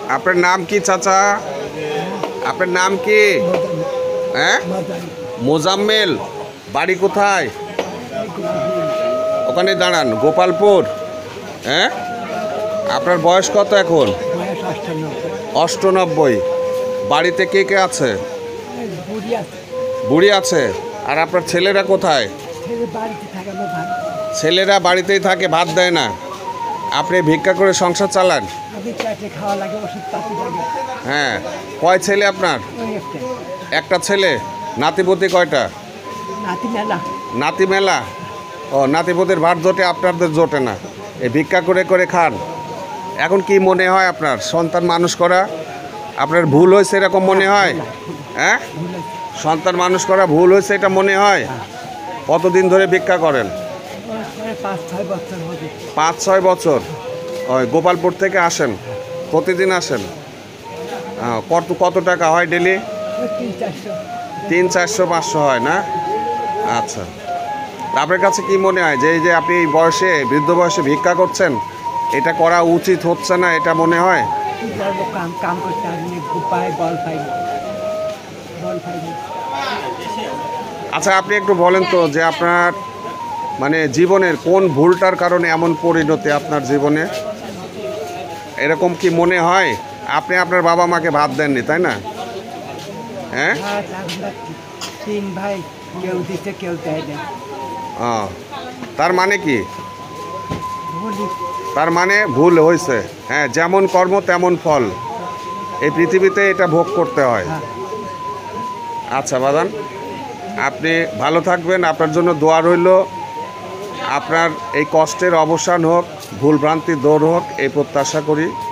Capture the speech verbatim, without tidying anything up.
আপনার নাম কি চাচা? আপনার নাম কি? হ্যাঁ, মোজাম্মেল। বাড়ি কোথায়? ওখানে দাঁড়ান, গোপালপুর। হ্যাঁ, আপনার বয়স কত এখন? অষ্টানব্বই। বাড়িতে কে কে আছে? বুড়ি আছে। আর আপনার ছেলেরা কোথায়? ছেলেরা বাড়িতেই থাকে, ভাত দেয় না। আপনি ভিক্ষা করে সংসার চালান? হ্যাঁ। কয় ছেলে আপনার? একটা ছেলে। নাতিপতি কয়টা? নাতি মেলা। ও, নাতিপতির ভাত জোটে, আপনাদের জোটে না। এই ভিক্ষা করে করে খান। এখন কি মনে হয় আপনার সন্তান মানুষ করা আপনার ভুল হয়েছে এরকম মনে হয়? হ্যাঁ, সন্তান মানুষ করা ভুল হয়েছে এটা মনে হয়? কতদিন ধরে ভিক্ষা করেন? পাঁচ ছয় বছর। ওই গোপালপুর থেকে আসেন? প্রতিদিন আসেন? কত কত টাকা হয় ডেলি? তিন চারশো পাঁচশো হয় না? আচ্ছা, আপনার কাছে কি মনে হয় যে এই যে আপনি এই বয়সে, বৃদ্ধ বয়সে ভিক্ষা করছেন, এটা করা উচিত হচ্ছে না, এটা মনে হয়? আচ্ছা, আপনি একটু বলেন তো যে আপনার মানে জীবনের কোন ভুলটার কারণে এমন পরিণতি আপনার জীবনে? এরকম কি মনে হয়? আপনি আপনার বাবা মাকে ভাত দেননি, তাই না? হ্যাঁ, তিন ভাই, কেউ দিতে কেউ দেয় না। ও, তার মানে কি? তার মানে ভুল হয়েছে। হ্যাঁ, যেমন কর্ম তেমন ফল। এই পৃথিবীতে এটা ভোগ করতে হয়। আচ্ছা বাদান, আপনি ভালো থাকবেন। আপনার জন্য দোয়া রইল। আপনার এই কষ্টের অবসান হোক, ভুল ভ্রান্তি দূর হোক, এই প্রত্যাশা করি।